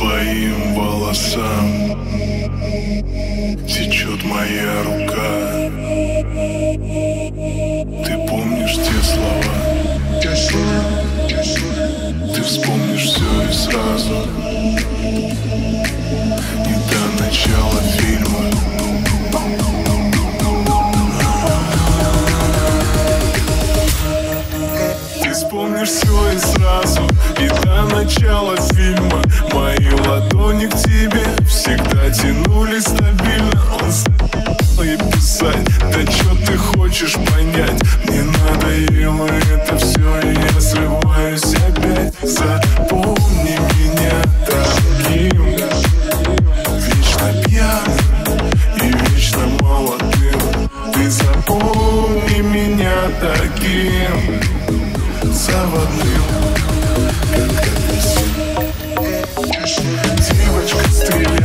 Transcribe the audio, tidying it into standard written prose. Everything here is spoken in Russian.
твоим волосам течет моя рука. Ты помнишь те слова? Ты вспомнишь все и сразу, и до начала фильма. Ты вспомнишь все и сразу, и до начала фильма. Мои ладони к тебе всегда тянулись стабильно. Он и писать, да чё ты хочешь понять? Мне надоело это все, и я срываюсь опять. Запомни меня таким, вечно пьяным и вечно молодым. Ты запомни меня таким, заводным, как апельсин. Девочка, стреляй.